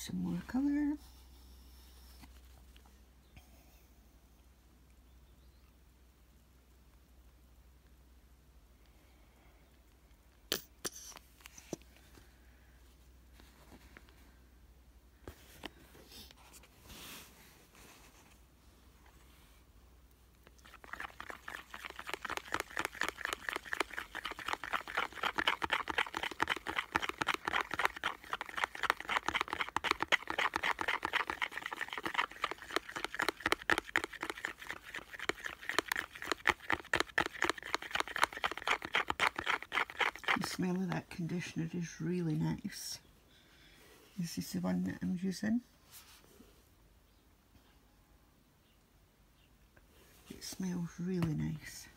some more colour. The smell of that conditioner is really nice. This is the one that I'm using. It smells really nice.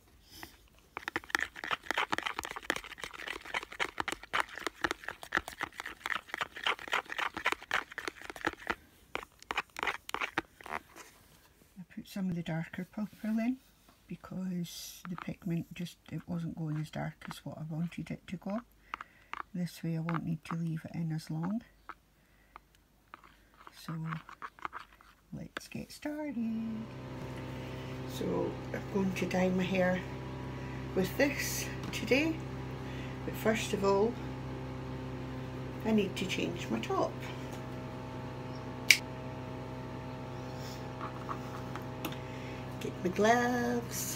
I put some of the darker purple in, because the pigment it wasn't going as dark as what I wanted it to go. This way I won't need to leave it in as long. So let's get started. So I'm going to dye my hair with this today, but first of all I need to change my top. Get my gloves.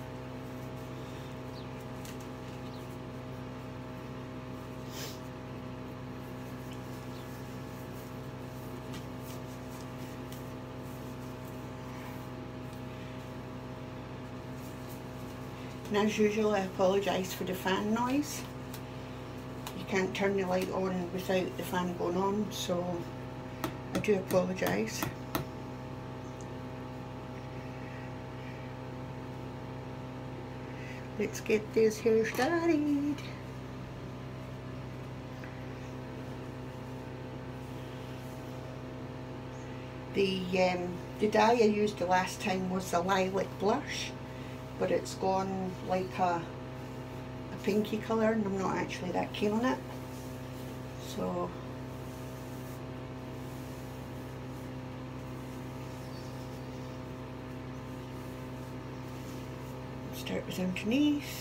And as usual, I apologise for the fan noise. You can't turn the light on without the fan going on, so I do apologise. Let's get this hair started. The dye I used the last time was the lilac blush, but it's gone like a pinky colour and I'm not actually that keen on it. So start with underneath.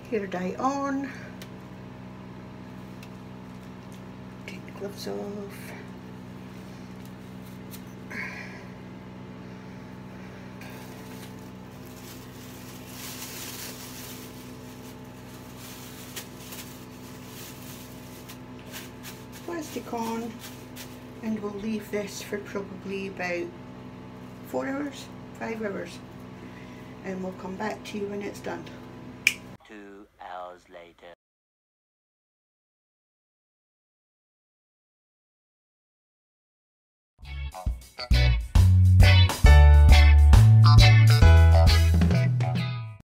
Hair dye on. Take the gloves off. Plastic on, and we'll leave this for probably about 4 hours, 5 hours, and we'll come back to you when it's done. 2 hours later.